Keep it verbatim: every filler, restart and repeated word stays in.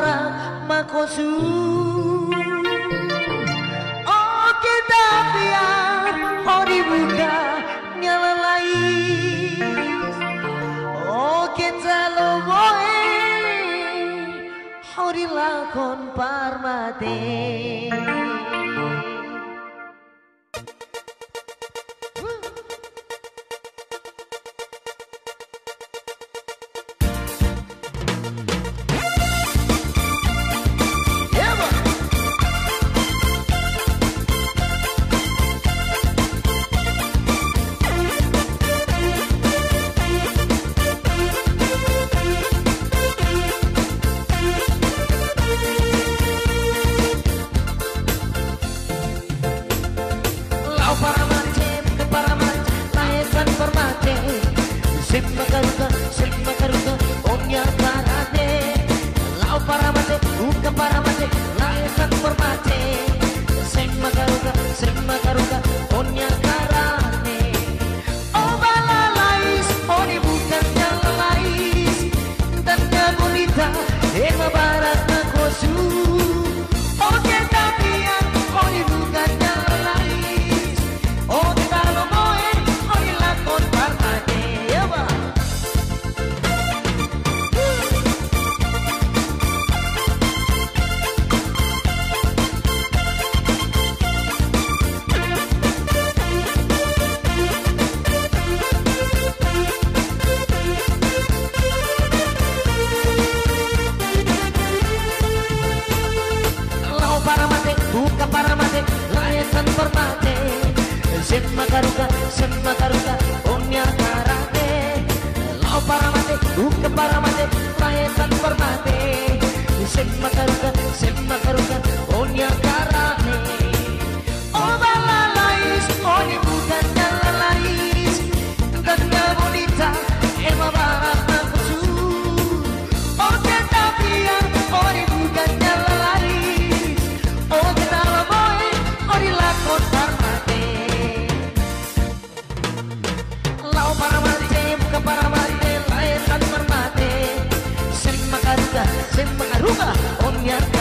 para makosu. Oke tapi ya hori buka nyalalai. Oke talo boy hori lakon parmate. Semakaruka, semakaruka, onya karate. Lau para mate, buka para mate, layasan permate. Semakaruka, semakaruka, onya karate. Oh balalais, oni bukan jalalais. Tanda bonita, ema barat na kosu. Oke tapian, oni bukan jalalais. Oke talo moe, oni lakon parmate. Buka para mate, layasan permate. Semakaruka, semakaruka, onya karate. Lau para mate, buka para mate, layasan permate. Semakaruka, semakaruka, onya karate. Oh balalais, oni bukan jalalais. Tanda bonita, ema barat na kusu. Oke tapian, oni bukan jalalais. Oh kita boy, ori lakon parmate. Lau para mate, buka para mate, layasan permate. Semakaruka, semakaruka, onya